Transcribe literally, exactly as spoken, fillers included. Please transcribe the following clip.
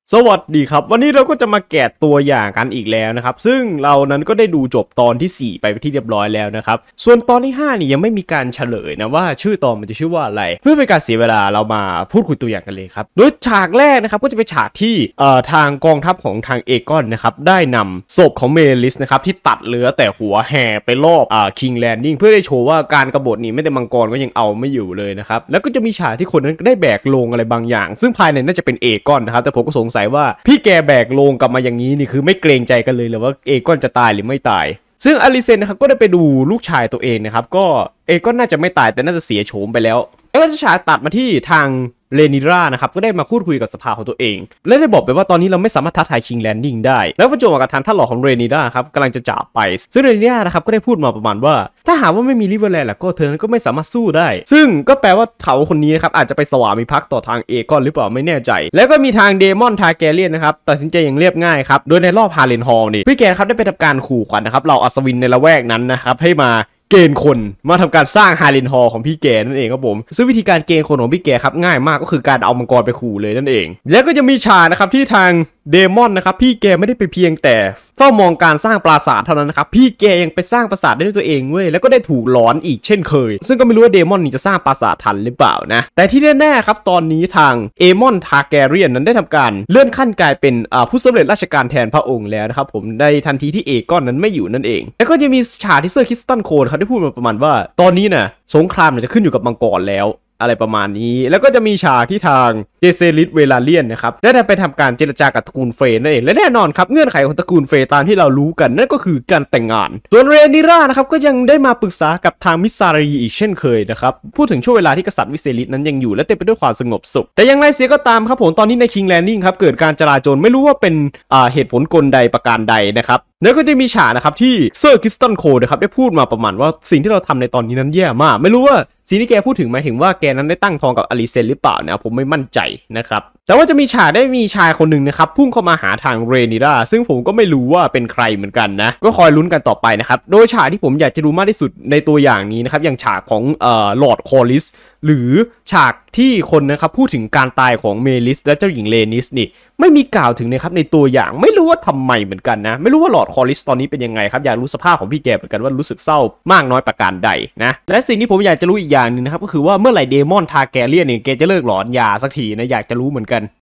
สวัสดีครับวันนี้เราก็จะมาแกะตัวอย่างกันอีกแล้วนะครับซึ่งเรานั้นก็ได้ดูจบตอนที่สี่ไปเป็นที่เรียบร้อยแล้วนะครับส่วนตอนที่ห้านี่ยังไม่มีการเฉลยนะว่าชื่อตอนมันจะชื่อว่าอะไรเพื่อเป็นการเสียเวลาเรามาพูดคุยตัวอย่างกันเลยครับโดยฉากแรกนะครับก็จะเป็นฉากที่เอ่อทางกองทัพของทางเอกอนนะครับได้นำศพของเมลิสนะครับที่ตัดเหลือแต่หัวแห่ไปรอบอ่าคิงแลนดิ้งเพื่อได้โชว์ว่าการกบฏนี้ไม่แต่มังกรก็ยังเอาไม่อยู่เลยนะครับแล้วก็จะมีฉากที่คนนั้นได้แบกลงอะไรบางอย่างซึ่งภายในน่าจะเป็นเอกอนนะครับแต่ผมก็สงสัยว่าพี่แกแบกลงกลับมาอย่างนี้นี่คือไม่เกรงใจกันเลยหรือว่าเอกอนจะตายหรือไม่ตายซึ่งอลิเซนนะครับก็ได้ไปดูลูกชายตัวเองนะครับก็เอกอนน่าจะไม่ตายแต่น่าจะเสียโฉมไปแล้วแล้วก็จะฉากตัดมาที่ทางเรนิรานะครับก็ได้มาพูดคุยกับสภาของตัวเองและได้บอกไปว่าตอนนี้เราไม่สามารถท้าทายคิงแลนดิ้งได้แล้วประจวบกับทางท่านหล่อของเรนิราครับกำลังจะจากไปซึ่งเรนิรานะครับก็ได้พูดมาประมาณว่าถ้าหากว่าไม่มีริเวอร์แลนด์ล่ะก็เธอนั้นก็ไม่สามารถสู้ได้ซึ่งก็แปลว่าเขาคนนี้นะครับอาจจะไปสวามิภักดิ์ต่อทางเอกอนหรือเปล่าไม่แน่ใจแล้วก็มีทางเดมอนทาแกเรียนนะครับตัดสินใจอย่างเรียบง่ายครับโดยในรอบฮาเลนฮอลนี่พี่แกครับได้ไปทำการขู่ขวัญนะครับเหล่าอัศวินในละแวกนั้นนะครับให้มาเกณฑ์คนมาทำการสร้างฮารินฮอลของพี่แกนั่นเองครับผมซึ่งวิธีการเกณฑ์คนของพี่แกครับง่ายมากก็คือการเอามังกรไปขู่เลยนั่นเองแล้วก็จะมีฉากนะครับที่ทางเดมอนนะครับพี่แกไม่ได้ไปเพียงแต่เฝ้ามองการสร้างปราสาทเท่านั้นนะครับพี่แกยังไปสร้างปราสาทได้ด้วยตัวเองเว้ยแล้วก็ได้ถูกหลอนอีกเช่นเคยซึ่งก็ไม่รู้ว่าเดมอนนี่จะสร้างปราสาททันหรือเปล่านะแต่ที่แน่ๆครับตอนนี้ทางเอมอนทาแกเรียนนั้นได้ทำการเลื่อนขั้นกลายเป็นผู้สำเร็จราชการแทนพระองค์แล้วนะครับผมในทันทีที่เอกอนนั้นไม่อยู่นั่นเองแล้วก็จะมีฉากที่เซอร์คริสตันโคนเขาได้พูดมาประมาณว่าตอนนี้น่ะสงครามจะขึ้นอยู่กับมังกรแล้วอะไรประมาณนี้แล้วก็จะมีฉากที่ทางเจเซริสเวลาเลียนนะครับได้ไปทำการเจรจากับตระกูลเฟย์นั่นเองและแน่นอนครับเงื่อนไขของตระกูลเฟย์ตามที่เรารู้กันนั่นก็คือการแต่งงานส่วนเรนิรานะครับก็ยังได้มาปรึกษากับทางมิสซารีอีกเช่นเคยนะครับพูดถึงช่วงเวลาที่กษัตริย์วิเซริสนั้นยังอยู่และเต็มไปด้วยความสงบสุขแต่อย่างไรเสียก็ตามครับผมตอนนี้ในคิงแลนดิ้งครับเกิดการจลาจลไม่รู้ว่าเป็นอ่าเหตุผลกลใดประการใดนะครับแล้วก็จะมีฉากนะครับที่เซอร์คริสตันโคนะครับได้พูดมาประมาณว่าสิ่งที่เราทำในตอนนี้นั้นแย่มากไม่รู้ว่าสิ่งที่แกพูดถึงหมายถึงว่าแกนั้นได้ตั้งท้องกับอลิเซนหรือเปล่านะผมไม่มั่นใจนะครับแต่ว่าจะมีฉากได้มีชายคนหนึ่งนะครับพุ่งเข้ามาหาทางเรนิราซึ่งผมก็ไม่รู้ว่าเป็นใครเหมือนกันนะก็คอยลุ้นกันต่อไปนะครับโดยฉากที่ผมอยากจะดูมากที่สุดในตัวอย่างนี้นะครับอย่างฉากของเอ่อลอร์ดคอลิสหรือฉากที่คนนะครับพูดถึงการตายของเมลิสและเจ้าหญิงเลนิสนี่ไม่มีกล่าวถึงนะครับในตัวอย่างไม่รู้ว่าทำไมเหมือนกันนะไม่รู้ว่าลอร์ดคอลิสตอนนี้เป็นยังไงครับอยากรู้สภาพของพี่แกเหมือนกันว่ารู้สึกเศร้ามากน้อยประการใดนะและสิ่งที่ผมอยากจะรู้อีกอย่างหนึ่งนะครับก็คือว่าเมื่อไหร่เดมอนทาแกเรียนเนี่ยแกจะเลิกหลอนยาสักทีนะอยากจะรู้เหมือนกัน